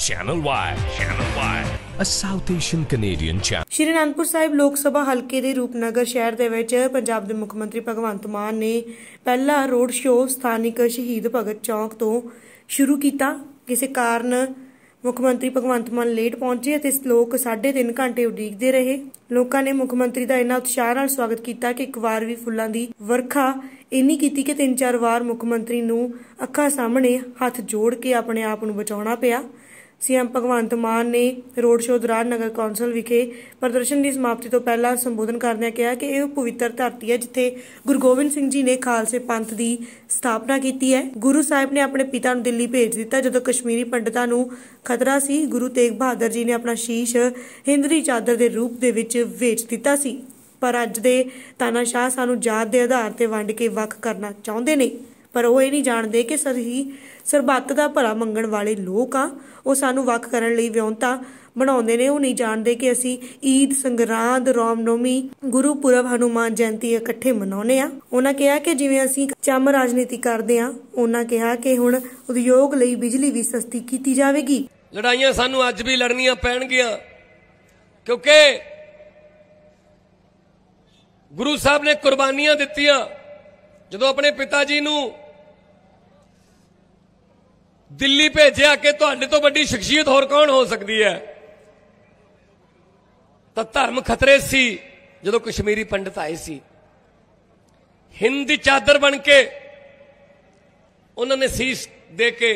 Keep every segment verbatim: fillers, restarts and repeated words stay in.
Channel Y, Channel Y, a South Asian Canadian channel. Shri Anandpur Sahib ਲੋਕ ਸਭਾ ਹਲਕੇ ਦੇ ਰੂਪਨਗਰ ਸ਼ਹਿਰ ਦੇ ਵਿੱਚ ਪੰਜਾਬ ਦੇ ਮੁੱਖ ਮੰਤਰੀ ਭਗਵੰਤ ਮਾਨ ਨੇ ਪਹਿਲਾ ਰੋਡ ਸ਼ੋਅ ਸਥਾਨਿਕ ਸ਼ਹੀਦ ਭਗਤ ਚੌਕ ਤੋਂ ਸ਼ੁਰੂ ਕੀਤਾ। ਕਿਸੇ ਕਾਰਨ ਮੁੱਖ ਮੰਤਰੀ ਭਗਵੰਤ ਮਾਨ ਲੇਟ ਪਹੁੰਚੇ ਅਤੇ ਲੋਕ ਸਾਢੇ ਤਿੰਨ ਘੰਟੇ ਉਡੀਕਦੇ ਰਹੇ। ਲੋਕਾਂ ਨੇ ਮੁੱਖ ਮੰਤਰੀ ਦਾ ਇੰਨਾ ਉਤਸ਼ਾਹ ਨਾਲ ਸਵਾਗਤ ਕੀਤਾ ਕਿ ਇੱਕ ਵਾਰ ਵੀ ਫੁੱਲਾਂ ਦੀ ਵਰਖਾ ਇੰਨੀ ਕੀਤੀ ਕਿ ਤਿੰਨ ਚਾਰ ਵਾਰ ਮੁੱਖ ਮੰਤਰੀ ਨੂੰ ਅੱਖਾਂ ਸਾਹਮਣੇ ਹੱਥ ਜੋੜ ਕੇ ਆਪਣੇ ਆਪ ਨੂੰ ਬਚਾਉਣਾ ਪਿਆ। सीएम भगवंत मान ने रोड शो दौरान नगर कौंसल विखे प्रदर्शन की समाप्ति तो पहला संबोधन करदे कहा कि यह पवित्र धरती है जिथे गुरु गोबिंद सिंह जी ने खालसे पंथ की स्थापना की है। गुरु साहिब ने अपने पिता नूं दिल्ली भेज दिता जदों कश्मीरी पंडितां नूं खतरा सी। गुरु तेग बहादुर जी ने अपना शीश हिंद दी चादर के रूप दे विच वेच दिता सी। पर अज दे तानाशाह सानूं जात दे आधार ते वंड के वख करना चाहुंदे ने, पर वो ये नहीं जानते कि सही सरबत का भला मंगण वाले लोग आ वो सानू वख करन लई विਉਂਤਾ बनाउंदे ने। वो नहीं जानते कि असी ईद संगरांद रामनवमी गुरुपुरब हनुमान जयंती इकट्ठे मनाउने आ। उन्हां कहा कि जिवें असी चम राजनीति करदे आ उन्हां कहा कि हुण उद्योग लई बिजली भी सस्ती कीती जावेगी। लड़ाइयां सानू अज भी लड़नियां पैणगियां क्योंकि गुरु साहब ने कुर्बानियां दित्तियां। जदों अपने पिता जी नूं दिल्ली भेजिया कि तुहाडे तो वड्डी शख्सियत होर कौन हो सकती है, तो धर्म खतरे सी। जदों कश्मीरी पंडित आए सी हिंद दी चादर बन के उन्होंने शीश दे के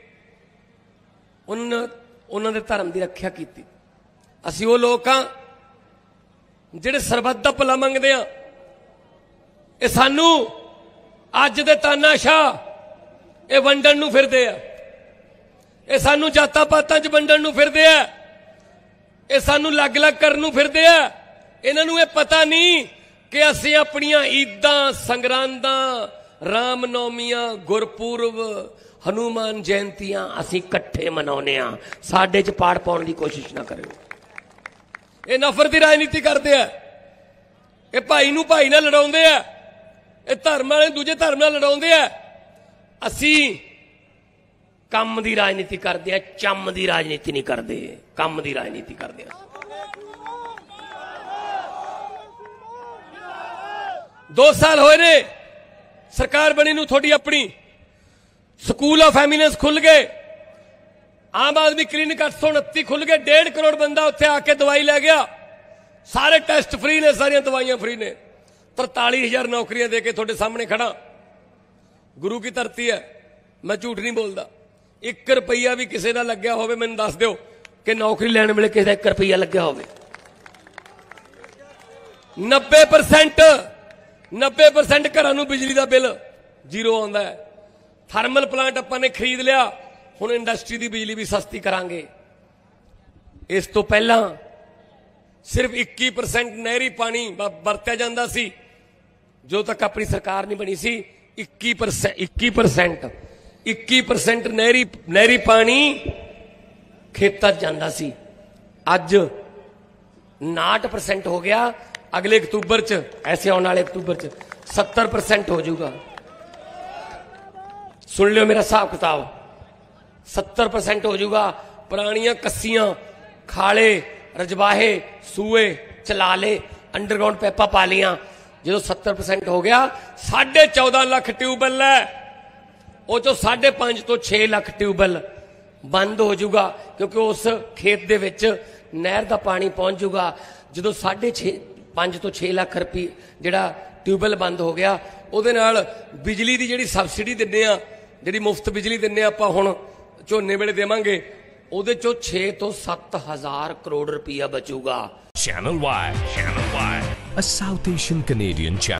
उन्होंने धर्म की रक्षा की। असी वो लोग हाँ जिहड़े सरबत दा भला मंगदे आ। ये सानू अज दे तानाशाह ये वंडण नूं फिरदे आ, ये सानू जातां पातां च वंडण नूं फिरदे आ, ये सानू लग लग करन नूं फिरदे आ। इन्हां नूं ये पता नहीं कि असीं अपणियां ईदां संगरांदां रामनवमियां गुरपुरब हनुमान जयंतियां असीं इकट्ठे मनाउने आ। साडे च पाड़ पाउण दी कोशिश ना करिओ। ये नफरत दी राजनीति करदे आ, ये भाई नूं भाई नाल लड़ाउंदे आ, ये धर्म वाले दूजे धर्म नाल लड़ाउंदे आ। असीं कम दी राजनीति करदे आ, चम दी राजनीति नहीं करदे, कम दी राजनीति करदे आ। दो साल होए ने सरकार बनी नूं थोड़ी अपनी स्कूल ऑफ एमिनेंस खुल गए, आम आदमी क्लिनिक अठ सौ उनती खुल गए, डेढ़ करोड़ बंदा उत्थे आके दवाई लै गया। सारे टेस्ट फ्री ने, सारियां दवाइयां फ्री ने। तरताली हजार नौकरियां दे के थोड़े सामने खड़ा। गुरु की धरती है, मैं झूठ नहीं बोलता। एक रुपया भी किसी का लग्या होवे मैनूं दस दिओ कि नौकरी लैण वेले किसी का एक रुपया लग्या होवे। नब्बे परसेंट नब्बे परसेंट घरां नूं बिजली का बिल जीरो आउंदा है। थर्मल प्लांट आपां ने खरीद लिया, हुण इंडस्ट्री की बिजली भी सस्ती करांगे। इस तो पहला सिर्फ इक्की परसेंट नहरी पानी वरत्या जांदा सी, जो तक अपनी सरकार नहीं बनी सी। इक्की परसेंट इक्की परसेंट इक्की परसेंट नहरी नहरी पानी खेतां जांदा सी, अज नाट परसेंट हो गया। अगले अक्तूबर च ऐसे आने वाले अक्तूबर च सत्तर परसेंट हो जाऊगा। सुन लियो मेरा हिसाब किताब, सत्तर परसेंट हो जाऊगा। पुरानियां कस्सियां खाले रजवाहे सूए चला ले, अंडरग्राउंड पैपा पा लिया। जो सत्तर परसेंट हो गया, साढ़े चौदह लाख ट्यूबवैल है, वो जो साढ़े पांच तो छे लाख ट्यूबवैल बंद हो जाऊगा क्योंकि उस खेत दे विच नहर का पानी पहुंच जाऊगा। जो साढ़े छे पांच तो छे लाख रुपये जिहड़ा ट्यूबवैल बंद हो गया, उहदे नाल बिजली की जिहड़ी सबसिडी दिंदे आ, जिहड़ी मुफ्त बिजली दिंदे आपां हुण झोने वेले देवांगे, उहदे चों छे तो सत्त हजार करोड़ रुपया बचूगा। Channel Y, Channel Y, a South Asian Canadian channel.